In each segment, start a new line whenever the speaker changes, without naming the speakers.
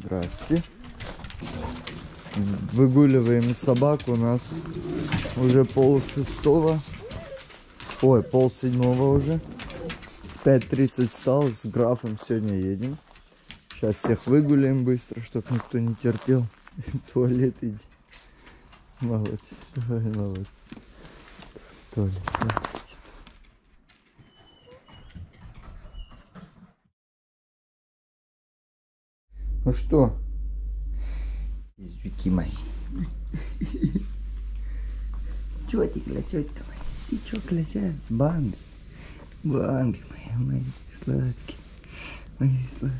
Здрасте. Выгуливаем собак. У нас уже 5:30. Ой, 6:30 уже. В 5:30 встал. С графом сегодня едем. Сейчас всех выгуляем быстро, чтобы никто не терпел. В туалет иди. Молодец. Молодец. В туалет. Ну что? Извики мои. Чего ты, красотка моя? Ты чё, красавица? Банги. Банги мои сладкие. Мои сладкие.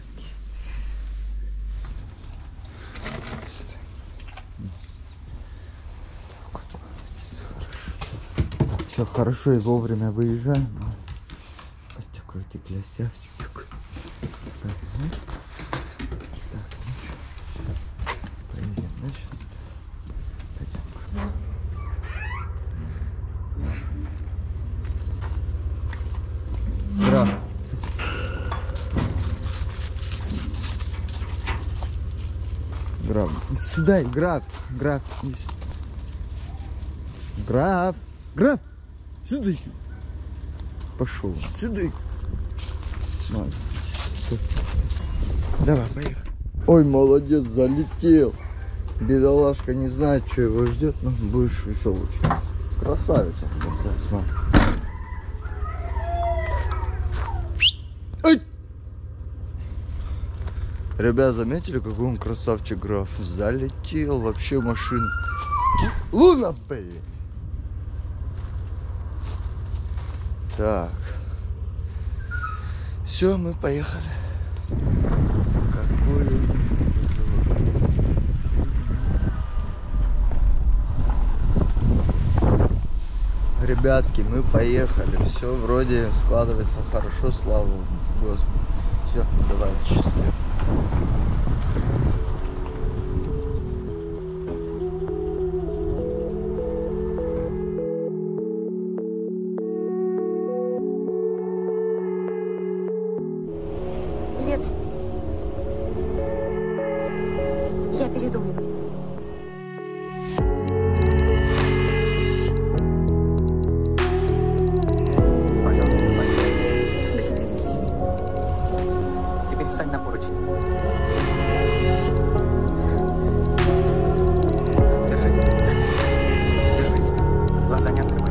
Все хорошо и вовремя выезжаем. Вот такой ты красавчик такой. Поедем, да, сейчас? Пойдем. Граф. Граф. Сюда, граф. Граф. Граф. Граф. Сюда. Пошел. Сюда. Давай, поехали. Ой, молодец, залетел. Бедолашка не знает, что его ждет, но будешь еще лучше. Красавица, красавица, мам. Ай! Ребят, заметили, какой он красавчик граф? Залетел вообще в машину. Луна, блин. Так. Все, мы поехали. Какой... Ребятки, мы поехали. Все вроде складывается хорошо, слава Господу. Все, давай, счастливо.
Привет. Я передумала.
Пожалуйста, не боись.
Договорились.
Теперь встань на поручень. Держись. Держись. Глаза не открывай.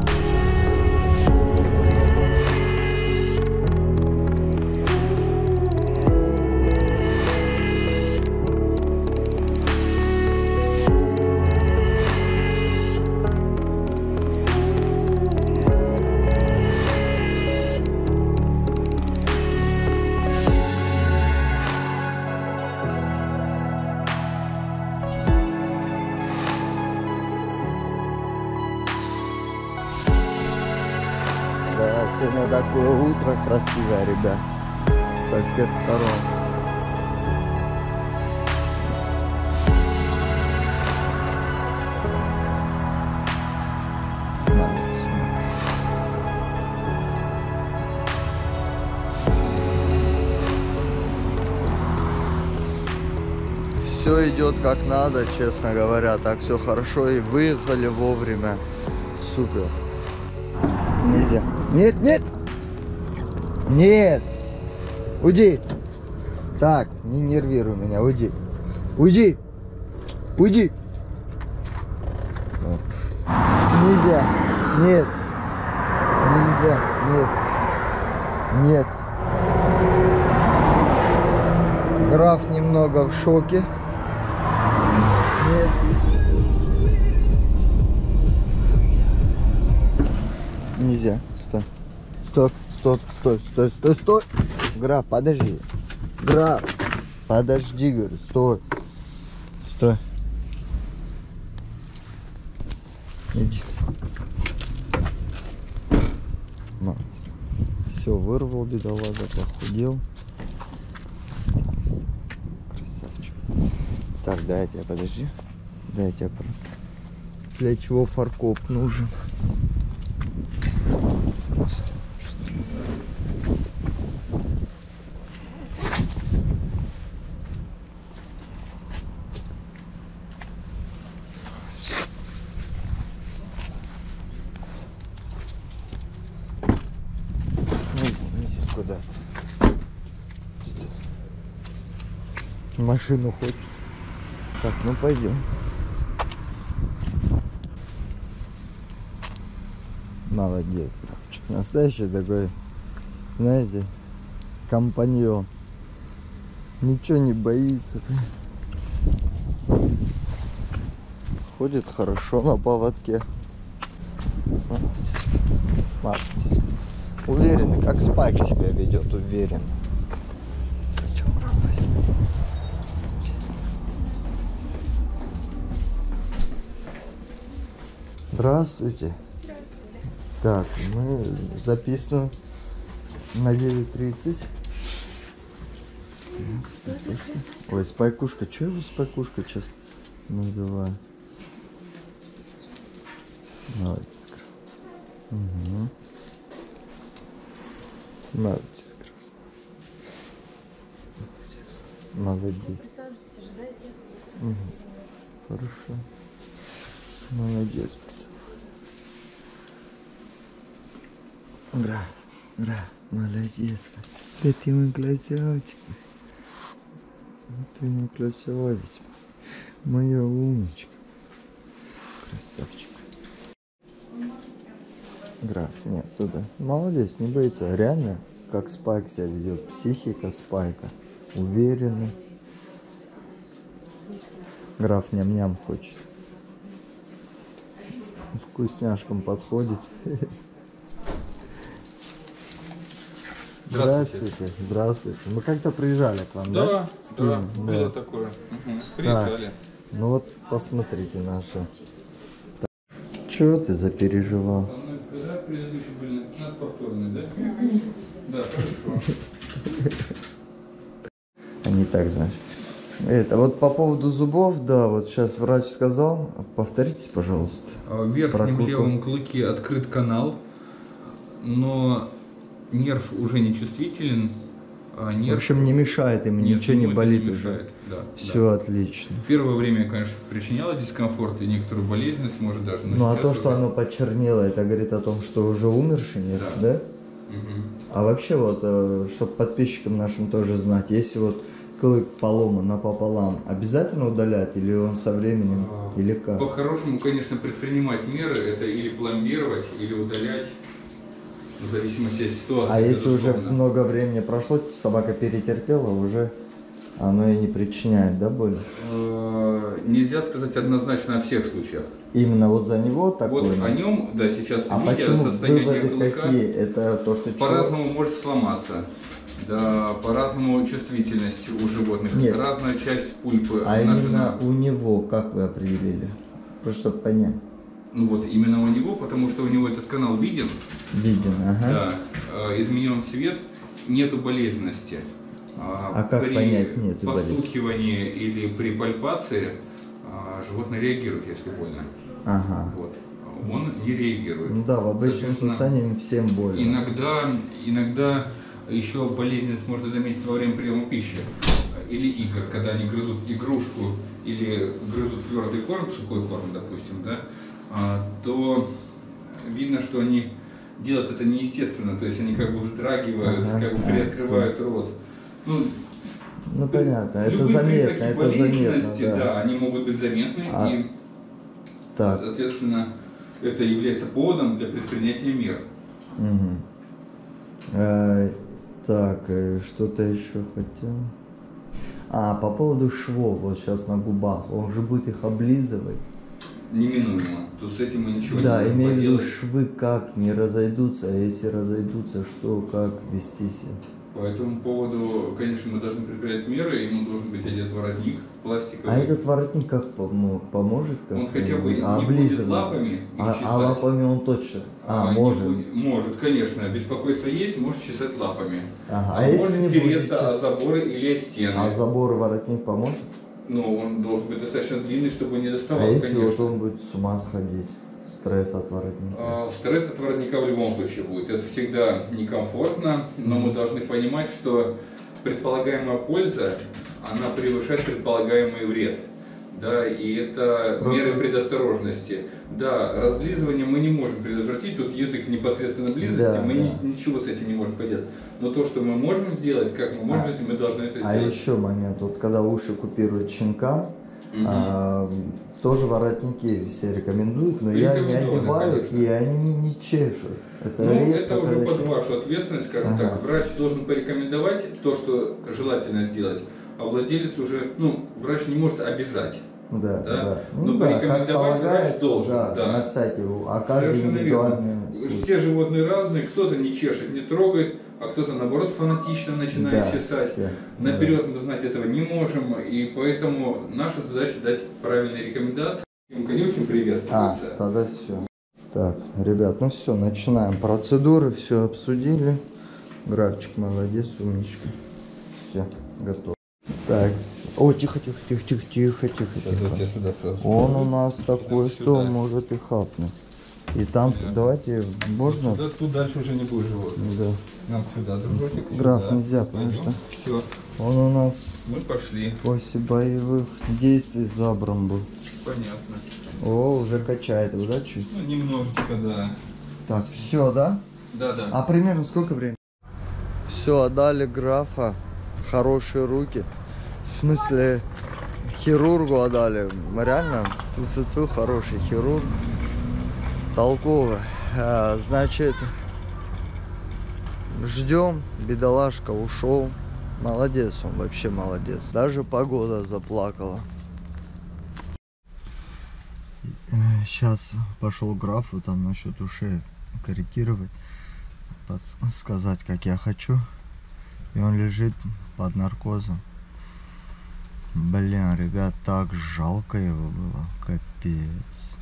Да, сегодня такое утро красивое, ребят. Со всех сторон. Все идет как надо, честно говоря. Так все хорошо и выехали вовремя. Супер. Нельзя. Нет, нет. Нет. Уйди. Так, не нервируй меня. Уйди. Уйди. Уйди. Нельзя. Нет. Нельзя. Нет. Нет. Граф немного в шоке. Нет. Нельзя. Стой. Стоп, стоп, стой, стой, стой, стой. Граф, подожди. Граф, подожди, говорю, стой. Стой. Иди. Все, вырвал, бедолага, похудел. Красавчик. Так, дай я тебя, подожди. Дай я тебя. Для чего фаркоп нужен? куда-то. Машину хочет. Так, ну пойдем. Молодец, Графчик. Настоящий такой, знаете, компаньон. Ничего не боится. Ходит хорошо на поводке. Молодец. Уверенный, как Спайк себя ведет, уверенно. Здравствуйте.
Здравствуйте.
Так, мы записываем на 9:30. Ой, Спайкушка. Что его Спайкушка сейчас называю? Молодец. Угу. Молодец. Молодец.
Присаживайтесь, ожидайте.
Угу. Хорошо. Молодец, пацан. Молодец, пацан. Да ты мой красавчик. Ты мой красавец. Моя умничка. Красавчик. Граф, нет, туда. Молодец, не боится. Реально, как Спайк себя ведет. Психика Спайка. Уверенный. Граф ням-ням хочет. Вкусняшкам подходит. Здравствуйте. Здравствуйте. Мы как-то приезжали к вам, да?
Да, да,
Скинь,
было такое. Угу. Приезжали.
Ну вот, посмотрите наши. Чего ты запереживал?
Когда предыдущие были на 15 повторные, да? Да, хорошо.
Они так, значит. Это вот по поводу зубов, да, вот сейчас врач сказал. Повторите, пожалуйста.
В верхнем левом клыке открыт канал, но нерв уже не чувствителен. А нерв...
В общем, не мешает им,
Нет,
ничего не болит
не
уже.
мешает. Да,
Все
да.
отлично.
Первое время, конечно, причиняло дискомфорт и некоторую болезненность, может даже.
Ну а то,
сейчас
что
уже...
оно почернело, это говорит о том, что уже умерший нерв, да?
Угу.
А вообще вот, чтобы подписчикам нашим тоже знать, если вот клык поломан напополам, обязательно удалять или он со временем, или как?
По-хорошему, конечно, предпринимать меры, это или пломбировать, или удалять, в зависимости от ситуации.
А если уже
безусловно.
много времени прошло, собака перетерпела, уже оно и не причиняет, да, боли?
Нельзя сказать однозначно о всех случаях.
Именно вот за него такое?
Вот о нем, да, сейчас
А
видя
почему
состояние
выводы
клыка,
какие? Это то, что
по-разному может сломаться. Да, по-разному чувствительность у животных,
Нет.
разная часть пульпы
А
обнажена.
именно у него, как вы определили? Просто чтобы понять.
Ну вот, именно у него, потому что у него этот канал виден,
Виден, ага.
да, изменен цвет, нету болезненности.
А как
при
понять нету
постукивании или при пальпации животное реагирует, если больно.
Ага.
Вот. Он не реагирует.
Ну да, в обычном
Соответственно,
состоянии всем больно.
Иногда еще болезненность можно заметить во время приема пищи или игр, когда они грызут игрушку или грызут твердый корм, сухой корм, допустим, да, то видно, что они делают это неестественно, то есть они как бы вздрагивают,
Ага,
как бы приоткрывают рот.
Ну понятно, это
любые
заметно,
признаки
это заметно,
болезненности,
да.
они могут быть заметны, и,
Так.
соответственно, это является поводом для предпринятия мер.
Угу. Так, что-то еще хотел. По поводу швов, вот сейчас на губах, он же будет их облизывать.
Неминуемо. Тут с этим мы ничего
Да,
не можем
имею в виду,
поделать.
швы как не разойдутся, а если разойдутся, что, как вести себя?
По этому поводу, конечно, мы должны предпринять меры, ему должен быть одет воротник пластиковый.
А этот воротник как поможет? Как
Он хотя бы не будет
облизывать?
лапами их
А
чесать.
лапами он точно?
Не
может.
может, конечно. Беспокойство есть, может чесать лапами.
Ага. А если
может
не будет
тереться о
чесать?
заборы или о стены.
А забор и воротник поможет?
Но он должен быть достаточно длинный, чтобы не доставал,
А если
конечно.
вот он будет с ума сходить? Стресс от воротника?
Стресс от воротника в любом случае будет. Это всегда некомфортно, но мы должны понимать, что предполагаемая польза, она превышает предполагаемый вред. Да, и это
Просто...
меры предосторожности. Да, разлизывание мы не можем предотвратить сидит, тут язык непосредственно близости,
Да,
мы
да.
ничего с этим не можем поделать. Но то, что мы можем сделать, как мы можем сделать, мы должны это
А
сделать.
еще момент, вот когда уши купируют щенкам, тоже воротники все рекомендуют, но я не
Рекомендовано,
одеваю,
конечно.
и они не чешут. Это
Ну,
редко,
это уже
когда
под вашу ответственность, скажем
Ага.
так. Врач должен порекомендовать то, что желательно сделать, а владелец уже, ну, врач не может обязать.
Да,
Да?
да.
Ну,
Ну да, как
порекомендовать врач
полагается,
должен, да.
на всякий, а каждый
Совершенно
индивидуальный
верно.
случай.
Все животные разные, кто-то не чешет, не трогает, а кто-то наоборот фанатично начинает
Да,
чесать.
все.
Наперед мы знать этого не можем, и поэтому наша задача дать правильные рекомендации. Съемка не очень приветствуется.
Тогда все. Так, ребят, ну все, начинаем процедуры, все обсудили. Графчик молодец, умничка. Все, готово. Так, о, тихо, тихо, тихо, тихо, тихо, тихо, тихо.
Сюда сразу.
Он у нас такой,
Сюда.
что он может и хапнуть. И там, давайте, можно?
Тут дальше уже не будет животных.
Да.
Нам сюда, дружочек.
Граф, нельзя, потому что
Все,
он у нас
мы пошли.
после боевых действий забран был.
Понятно.
О, уже качает его, да, чуть?
Ну, немножечко, да.
Так, все, да?
Да.
А примерно сколько времени? Все, отдали графа. Хорошие руки. В смысле, хирургу отдали. Реально, тут хороший хирург. Толковый. Значит, ждем. Бедолашка ушел. Молодец он, вообще молодец. Даже погода заплакала. Сейчас пошел графу там насчет ушей корректировать, сказать, как я хочу. И он лежит под наркозом. Блин, ребят, так жалко его было. Капец.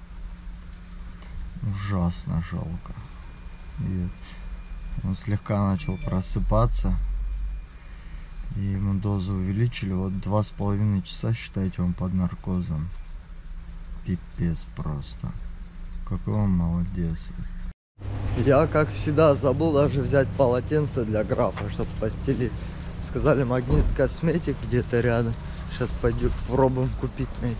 Ужасно жалко. И он слегка начал просыпаться. И ему дозу увеличили. Вот 2,5 часа, считайте, он под наркозом. Пипец просто. Какой он молодец. Я, как всегда, забыл даже взять полотенце для графа, чтобы постелить. Сказали, Магнит Косметик где-то рядом. Сейчас пойдем попробуем купить, найти.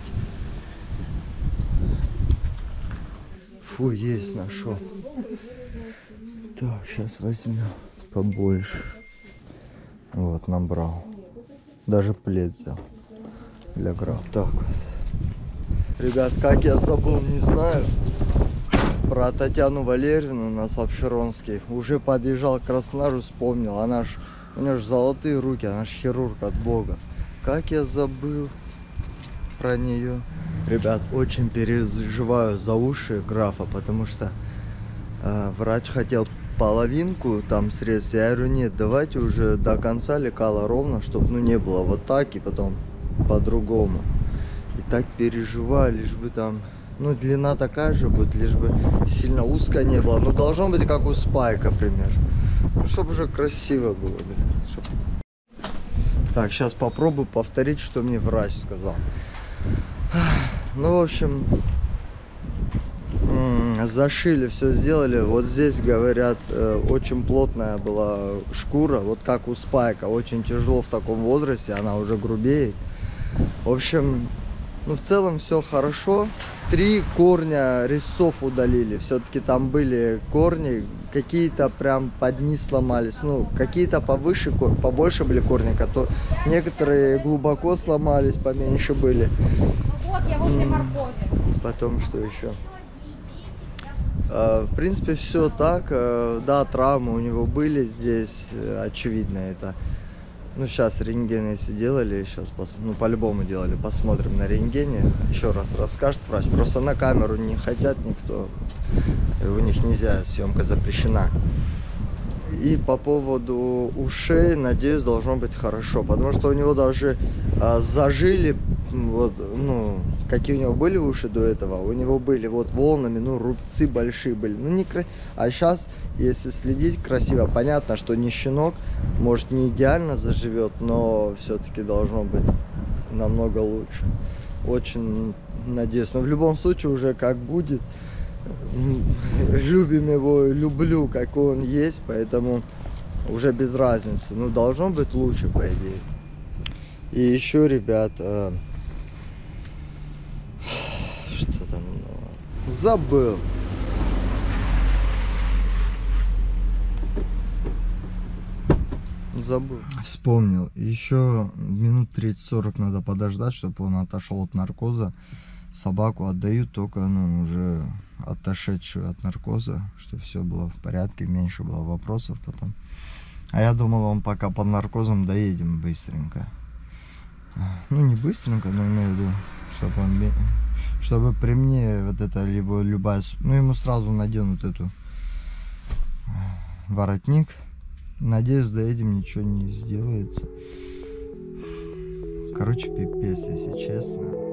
Фу, есть, нашел. Так, сейчас возьмем побольше. Вот, набрал. Даже плед взял для графа. Так вот. Ребят, как я забыл, не знаю. Про Татьяну Валерьевну на Апшеронский. Уже подъезжал к Краснодару, вспомнил. Она ж, у нее же золотые руки, она ж хирург от Бога. Как я забыл про нее. Ребят, очень переживаю за уши графа, потому что врач хотел половинку там средств. Я говорю, нет, давайте уже до конца лекала ровно, чтобы ну не было вот так и потом по-другому. И так переживаю, лишь бы там, ну длина такая же будет, лишь бы сильно узко не было. Ну должно быть как у Спайка примерно. Ну чтобы уже красиво было, блин. Чтоб... Так, сейчас попробую повторить, что мне врач сказал. Ну, в общем, зашили, все сделали. Вот здесь, говорят, очень плотная была шкура, вот как у Спайка. Очень тяжело в таком возрасте, она уже грубеет. В общем, ну, в целом все хорошо. 3 корня резцов удалили. Все-таки там были корни, какие-то прям под низ сломались. Ну, какие-то повыше, побольше были корни, некоторые глубоко сломались, поменьше были.
Вот я возле моркови.
Потом что еще? В принципе, все так. Да, травмы у него были здесь, очевидно это. Ну, сейчас рентген если делали, сейчас ну, по-любому делали, посмотрим на рентгене. Еще раз расскажет врач. Просто на камеру не хотят никто. У них нельзя, съемка запрещена. И по поводу ушей, надеюсь, должно быть хорошо. Потому что у него даже зажили, вот, ну, какие у него были уши до этого. У него были вот волнами, ну, рубцы большие были. Ну, не А сейчас, если следить красиво, понятно, что не щенок, может, не идеально заживет, но все-таки должно быть намного лучше. Очень надеюсь. Но в любом случае, уже как будет. Любим его, люблю, какой он есть, поэтому уже без разницы. Ну, должно быть лучше, по идее. И еще, ребят, что там? Забыл. Забыл. Вспомнил. Еще минут 30-40 надо подождать, чтобы он отошел от наркоза. Собаку отдают только, ну, уже отошедшую от наркоза, чтобы все было в порядке, меньше было вопросов потом. А я думал, он пока под наркозом доедем быстренько. Ну, не быстренько, но имею в виду, чтобы при мне вот это либо любая... Ну, ему сразу наденут эту воротник. Надеюсь, доедем, ничего не сделается. Короче, пипец, если честно.